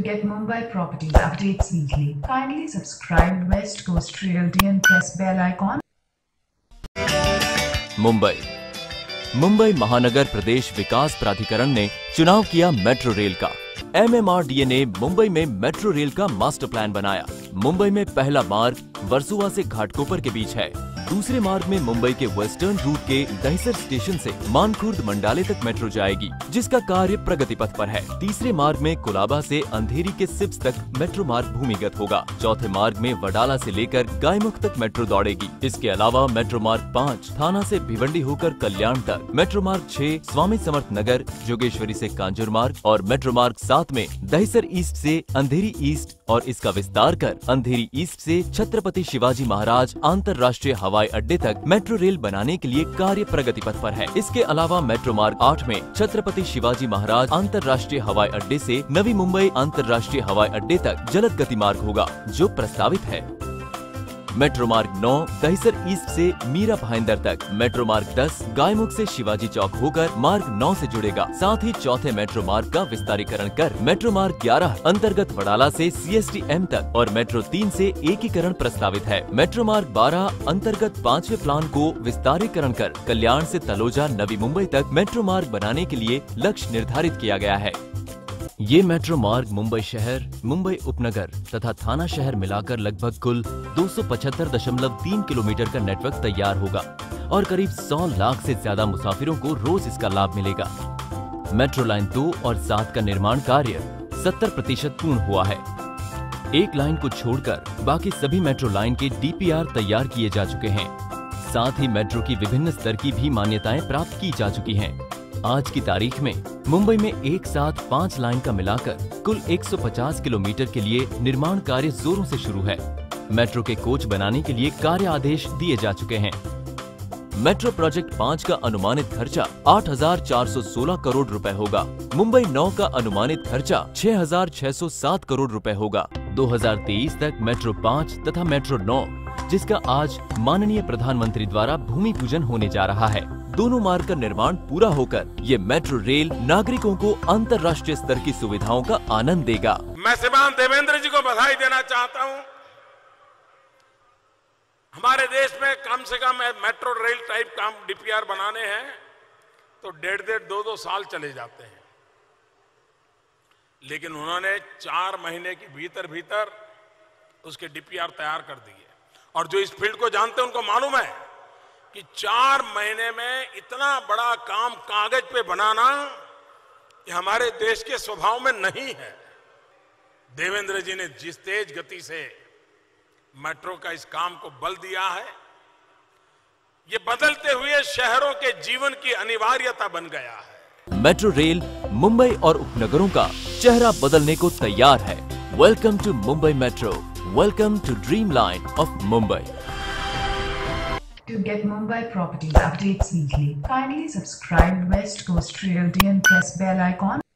get Mumbai property updates weekly, kindly subscribe West Coast Realty and press bell icon. Mumbai महानगर प्रदेश विकास प्राधिकरण ने चुनाव किया मेट्रो रेल का। MMRDA ने मुंबई में मेट्रो रेल का मास्टर प्लान बनाया। मुंबई में पहला मार्ग वर्सोवा से घाटकोपर के बीच है। दूसरे मार्ग में मुंबई के वेस्टर्न रूट के दहिसर स्टेशन से मानखुर्द मंडाले तक मेट्रो जाएगी, जिसका कार्य प्रगति पथ पर है। तीसरे मार्ग में कुलाबा से अंधेरी के सिप्स तक मेट्रो मार्ग भूमिगत होगा। चौथे मार्ग में वडाला से लेकर गायमुख तक मेट्रो दौड़ेगी। इसके अलावा मेट्रो मार्ग 5 थाना से भिवंडी होकर कल्याण तक, मेट्रो मार्ग 6 स्वामी समर्थ नगर जोगेश्वरी से कांजूर मार्ग और मेट्रो मार्ग 7 में दहिसर ईस्ट से अंधेरी ईस्ट और इसका विस्तार कर अंधेरी ईस्ट से छत्रपति शिवाजी महाराज अंतर्राष्ट्रीय हवाई अड्डे तक मेट्रो रेल बनाने के लिए कार्य प्रगति पथ पर है। इसके अलावा मेट्रो मार्ग 8 में छत्रपति शिवाजी महाराज अंतर्राष्ट्रीय हवाई अड्डे से नवी मुंबई अंतर्राष्ट्रीय हवाई अड्डे तक जलद गति मार्ग होगा, जो प्रस्तावित है। मेट्रो मार्ग 9 दहिसर ईस्ट से मीरा भाईंदर तक, मेट्रो मार्ग 10 गायमुख से शिवाजी चौक होकर मार्ग 9 से जुड़ेगा। साथ ही चौथे मेट्रो मार्ग का विस्तारीकरण कर मेट्रो मार्ग 11 अंतर्गत वडाला से CSTM तक और मेट्रो 3 से एकीकरण प्रस्तावित है। मेट्रो मार्ग 12 अंतर्गत 5वें प्लान को विस्तारीकरण कर कल्याण से तलोजा नवी मुंबई तक मेट्रो मार्ग बनाने के लिए लक्ष्य निर्धारित किया गया है। ये मेट्रो मार्ग मुंबई शहर, मुंबई उपनगर तथा थाना शहर मिलाकर लगभग कुल 275.3 किलोमीटर का नेटवर्क तैयार होगा और करीब 100 लाख से ज्यादा मुसाफिरों को रोज इसका लाभ मिलेगा। मेट्रो लाइन 2 और 7 का निर्माण कार्य 70% पूर्ण हुआ है। एक लाइन को छोड़कर बाकी सभी मेट्रो लाइन के DPR तैयार किए जा चुके हैं। साथ ही मेट्रो की विभिन्न स्तर की भी मान्यताएं प्राप्त की जा चुकी हैं। आज की तारीख में मुंबई में एक साथ 5 लाइन का मिलाकर कुल 150 किलोमीटर के लिए निर्माण कार्य जोरों से शुरू है। मेट्रो के कोच बनाने के लिए कार्य आदेश दिए जा चुके हैं। मेट्रो प्रोजेक्ट 5 का अनुमानित खर्चा 8,416 करोड़ रुपए होगा। मुंबई 9 का अनुमानित खर्चा 6,607 करोड़ रुपए होगा। 2023 तक मेट्रो 5 तथा मेट्रो 9, जिसका आज माननीय प्रधानमंत्री द्वारा भूमि पूजन होने जा रहा है, दोनों मार्ग का निर्माण पूरा होकर ये मेट्रो रेल नागरिकों को अंतर्राष्ट्रीय स्तर की सुविधाओं का आनंद देगा। मैं श्रीमान देवेंद्र जी को बधाई देना चाहता हूं। हमारे देश में कम से कम मेट्रो रेल टाइप काम DPR बनाने हैं तो 1.5 2 साल चले जाते हैं, लेकिन उन्होंने 4 महीने के भीतर उसके DPR तैयार कर दिए। और जो इस फील्ड को जानते हैं उनको मालूम है कि 4 महीने में इतना बड़ा काम कागज पे बनाना ये हमारे देश के स्वभाव में नहीं है। देवेंद्र जी ने जिस तेज गति से मेट्रो का इस काम को बल दिया है, ये बदलते हुए शहरों के जीवन की अनिवार्यता बन गया है। मेट्रो रेल मुंबई और उपनगरों का चेहरा बदलने को तैयार है। Welcome to Mumbai metro, welcome to dream line of Mumbai. To get Mumbai property updates weekly, kindly subscribe West Coast Realty and press bell icon.